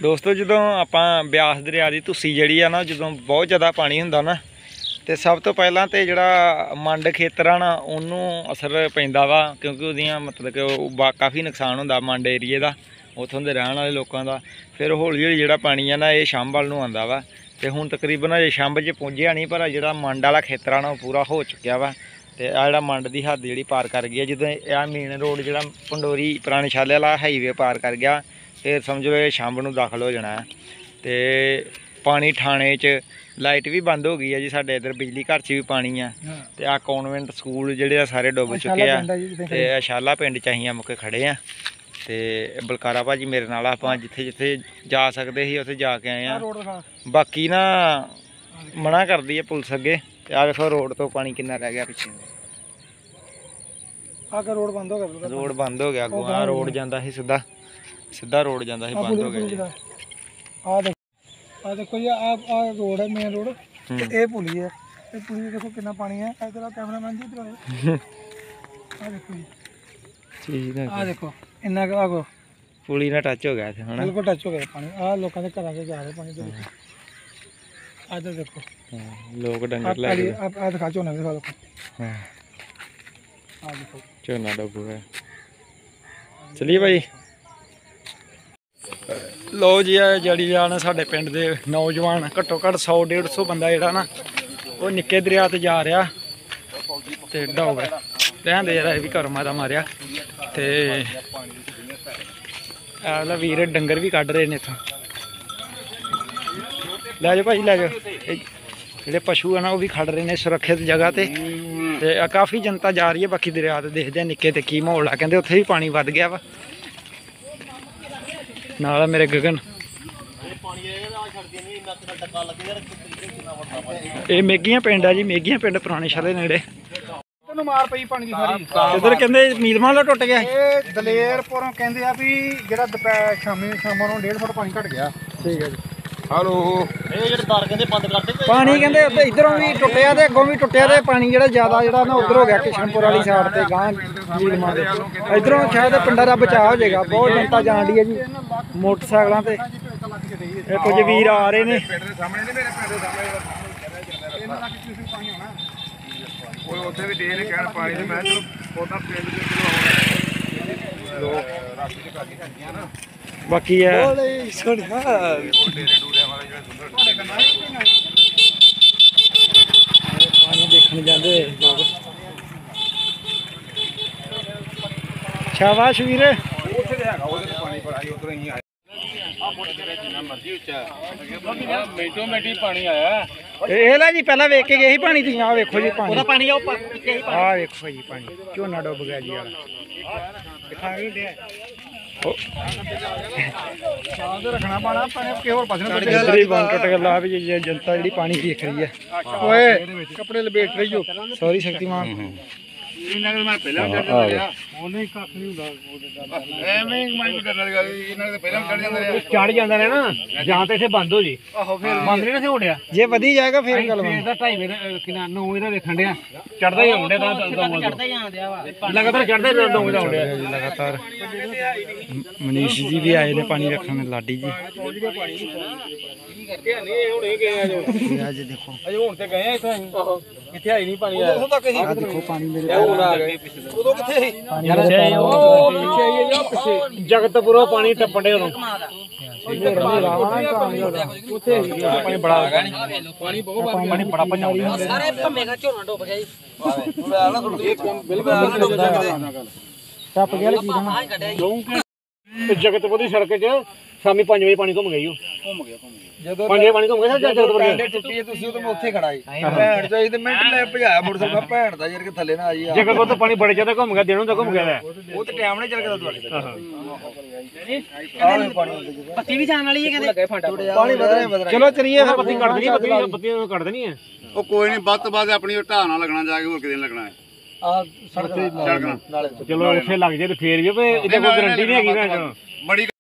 दोस्तों जो आप ब्यास दरिया की तुसी जी ना जो बहुत ज़्यादा पानी होंगे ना तो सब तो पहला तो जोड़ा मंड खेतर आ ना उन्होंने असर पैंदा वा क्योंकि वो मतलब कि काफ़ी नुकसान होंगे मंड एरिए का उतों के रहने वाले लोगों का। फिर हौली हौली जो पानी है ना ये छंभ वाल आंदा वा तो हुण तकरीबन अजे छंभ च पुज्जिया नहीं पर जो मंड वाला खेतर आ ना पूरा हो चुकिया वा। तो आ जो मंड की हद जी पार कर गया जो यह मेन रोड जो पंडोरी पुराने शाले वाला हाईवे पार कर गया फिर समझो ये छंभ नूं दाखल हो जाना है। तो पानी ठाणे च लाइट भी बंद हो गई है जी, साढ़े इधर बिजली घर च भी पानी है। तो आ कॉन्वेंट स्कूल जोड़े सारे डुब चुके हैं। तो शाला पिंड च असीं मुके खड़े हैं तो बलकारा भाजी मेरे नाल आप जिथे जिथे जा सकते ही उत्थे जाके आए हैं। बाकी ना मना कर दी है पुलिस अगे। आ देखो रोड तो पानी कितना रह गया पिछे, रोड बंद हो गया। रोड बंद हो गया अगों आ रोड जाता ही सीधा सीधा रोड जाता ही बंद हो गया। आ देखो ये आ रोड है मेन रोड ते ए पुली है। ये पुली देखो कितना पानी है। इधर कैमरामैन जी इधर आ देखो जी ठीक है आ देखो इन्ना आगो पुली ना टच हो गया थे है ना, बिल्कुल टच हो गया पानी। आ लोगों के घरों से जा रहे पानी तो इधर देखो लोग डंगर लगे आ दिखा झोना दिखा देखो। हां आ देखो झोना डुब गया। चलिए भाई लो जी जड़ी जान साढ़े पिंड दे नौजवान घट्टो घट्ट 100-150 बंदा जोड़ा ना वो निक्के दरिया ते जा रहा तो डुब गया। रहन दे यार भी कर्मा दा मारिया। तो वीर डंगर भी कढ़ रहे हैं इतों, लै जाओ भाई लै जाओ। जोड़े पशु है ना वो भी खड़ रहे हैं सुरक्षित जगह ते काफ़ी जनता जा रही है। बाकी दरिया ते देखते हैं निक्के ते की माहौल आ, कहते उत्थे भी पानी वध गया वा। नाल मेरे गगन ये मेघियां पिंड है जी, मेघियां पिंड पुराने शाले नेड़े। मार पई पानी दी सारी इधर कहते मीलमां दा टुट गया। ये दलेरपुरों कहते आ भी जेड़ा दोपहर शामां नूं 1.5 फुट पानी घट गया। ठीक है जी। हेलो ये जेड़े तार कहते बंद करते पानी कहते इधरों भी टुटिया ते अगों भी टुटिया ते पानी जेड़ा ज्यादा जेड़ा ना उधर हो गया किशनपुर वाली साइड ते गां मीलमां दे इधरों शायद पिंडां दा बचाव हो जाएगा। बहुत जनता जान दी है जी मोटरसाइकिलों ते कुछ वीर आ रहे ने। बाकी है पानी देखने जाते लोग। शाबाश वीर जी पहला वेख के गए पानी थी। आ वेखो जी पानी आ वेखो जी पानी झोना डुब गया जी। रखना पाना जनता जी पानी देख रही है। कपड़े लपेट रही हो। सॉरी शक्तिमान चढ़ जाता है ना जहाँ तो इतने बंद हो जी बंद नहीं हो रहा जे वधी जाएगा फिर गल 9 वेखन दिया चढ़ता ही आउंडे लगातार चढ़ता ही लगातार। मनीष जी भी आए ने पानी रखने, लाडी जी देखो देखो पानी मेरे जगतपुरा पानी टप्पड़े टप गया। जगतपुर की सड़क च शामी 5 बजे पानी घूम गई। 5 बजे पानी घूम गया जगतपुर तो पानी बड़े ज्यादा घूम गया, दिनों तक घूम गया। पत्ती भी जाने वाली है। चलो चलिए पत्ती कट देनी, पत्ती कट देनी है। कोई नहीं बद तो बाद अपनी ढाह ना लगना जाके होर किते लगना है। चलो इत्थे लग जाए तो फिर भी कोई गारंटी नहीं है।